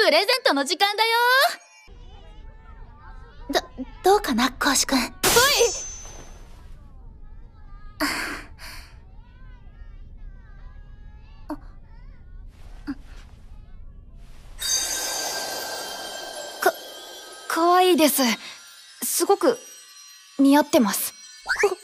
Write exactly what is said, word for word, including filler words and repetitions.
プレゼントの時間だよ。 ど、どうかな、コウシ君。はい。 か、かわいいです。すごく似合ってます。 こ、